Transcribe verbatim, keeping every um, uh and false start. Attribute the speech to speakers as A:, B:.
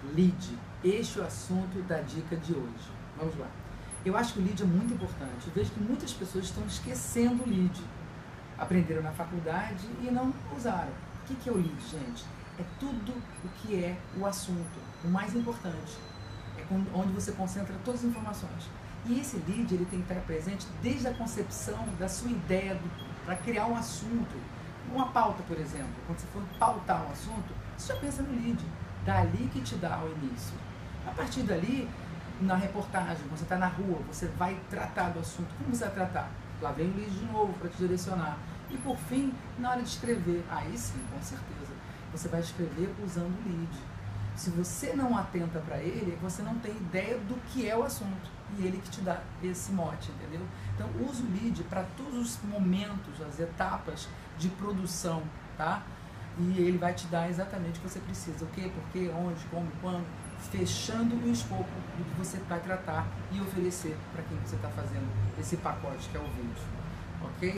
A: Lead, este é o assunto da dica de hoje. Vamos lá. Eu acho que o lead é muito importante. Eu vejo que muitas pessoas estão esquecendo o lead. Aprenderam na faculdade e não usaram. O que é o lead, gente? É tudo o que é o assunto, o mais importante. É onde você concentra todas as informações. E esse lead ele tem que estar presente desde a concepção da sua ideia para criar um assunto. Uma pauta, por exemplo. Quando você for pautar um assunto, você já pensa no lead. Dali que te dá o início. A partir dali, na reportagem, quando você está na rua, você vai tratar do assunto. Como você vai tratar? Lá vem o lead de novo para te direcionar. E por fim, na hora de escrever, aí sim, com certeza, você vai escrever usando o lead. Se você não atenta para ele, você não tem ideia do que é o assunto. E ele que te dá esse mote, entendeu? Então, use o lead para todos os momentos, as etapas de produção, tá? E ele vai te dar exatamente o que você precisa. O que, por quê, onde, como, quando, fechando o escopo do que você vai tratar e oferecer para quem você está fazendo esse pacote que é o vídeo. Ok?